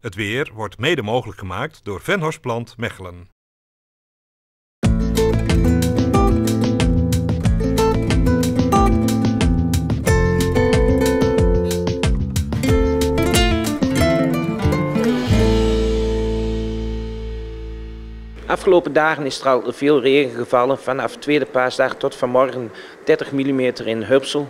Het weer wordt mede mogelijk gemaakt door Venhorstplant Mechelen. Afgelopen dagen is er al veel regen gevallen, vanaf tweede paasdag tot vanmorgen 30 mm in Hupsel,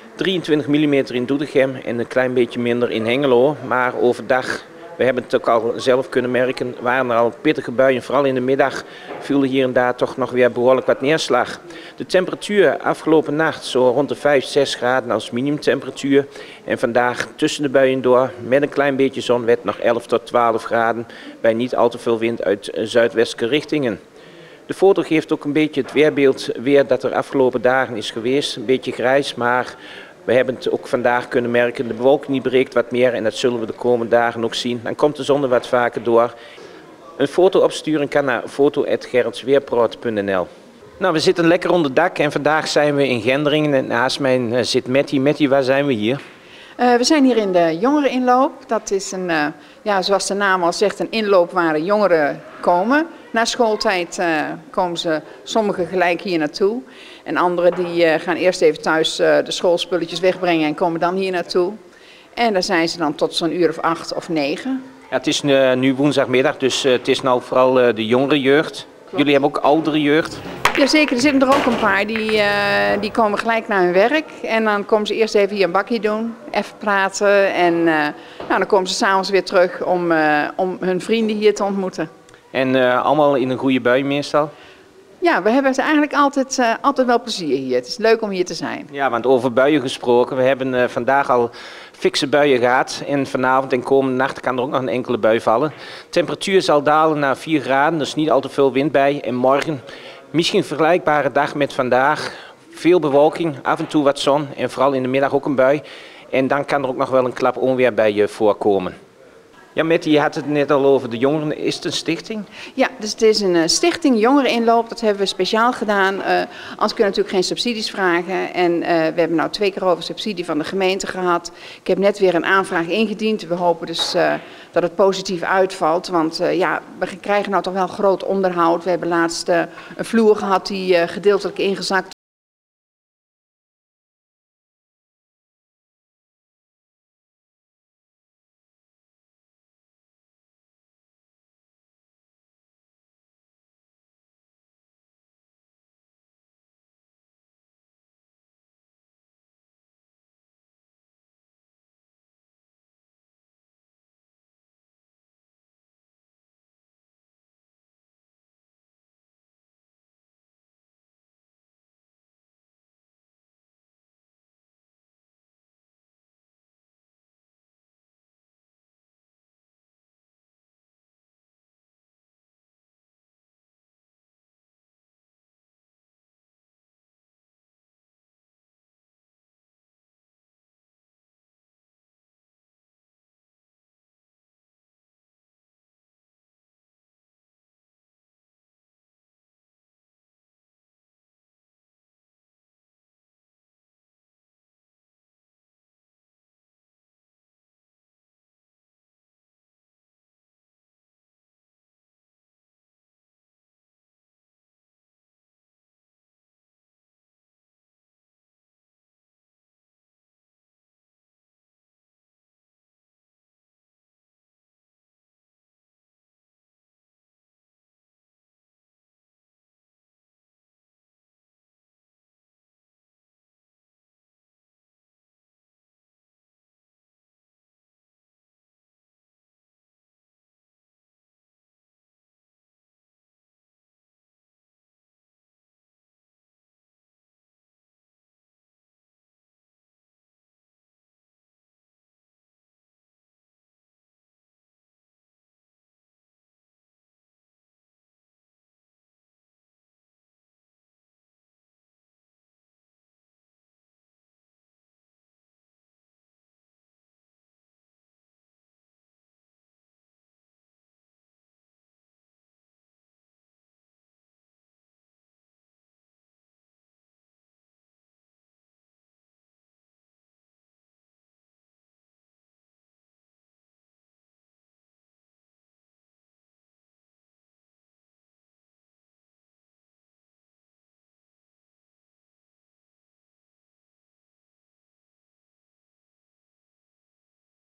23 mm in Doetinchem en een klein beetje minder in Hengelo. Maar overdag, we hebben het ook al zelf kunnen merken, waren er al pittige buien. Vooral in de middag viel hier en daar toch nog weer behoorlijk wat neerslag. De temperatuur afgelopen nacht zo rond de 5, 6 graden als minimumtemperatuur. En vandaag tussen de buien door met een klein beetje zon werd nog 11 tot 12 graden bij niet al te veel wind uit zuidwestelijke richtingen. De foto geeft ook een beetje het weerbeeld weer dat er afgelopen dagen is geweest. Een beetje grijs, maar we hebben het ook vandaag kunnen merken. De bewolking breekt wat meer en dat zullen we de komende dagen ook zien. Dan komt de zon er wat vaker door. Een foto opsturen kan naar foto@gerritsweerproot.nl. Nou, we zitten lekker onder dak en vandaag zijn we in Gendringen. En naast mij zit Mattie. Mattie, waar zijn we hier? We zijn hier in de jongereninloop. Dat is een, zoals de naam al zegt, een inloop waar de jongeren komen. Na schooltijd komen ze sommigen gelijk hier naartoe. En anderen die gaan eerst even thuis de schoolspulletjes wegbrengen en komen dan hier naartoe. En daar zijn ze dan tot zo'n uur of 8 of 9. Ja, het is nu woensdagmiddag, dus het is nou vooral de jongere jeugd. Jullie hebben ook oudere jeugd? Jazeker, er zitten er ook een paar die komen gelijk naar hun werk. En dan komen ze eerst even hier een bakje doen, even praten. En dan komen ze s'avonds weer terug om hun vrienden hier te ontmoeten. En allemaal in een goede bui meestal? Ja, we hebben eigenlijk altijd wel plezier hier. Het is leuk om hier te zijn. Ja, want over buien gesproken. We hebben vandaag al fikse buien gehad. En vanavond en komende nacht kan er ook nog een enkele bui vallen. De temperatuur zal dalen naar 4 graden, dus niet al te veel wind bij. En morgen misschien een vergelijkbare dag met vandaag. Veel bewolking, af en toe wat zon en vooral in de middag ook een bui. En dan kan er ook nog wel een klap onweer bij je voorkomen. Ja, Mattie, je had het net al over de jongeren. Is het een stichting? Ja, dus het is een stichting Jongereninloop. Dat hebben we speciaal gedaan. Anders kunnen we natuurlijk geen subsidies vragen. En we hebben nou 2 keer over subsidie van de gemeente gehad. Ik heb net weer een aanvraag ingediend. We hopen dus dat het positief uitvalt. Want we krijgen nou toch wel groot onderhoud. We hebben laatst een vloer gehad die gedeeltelijk ingezakt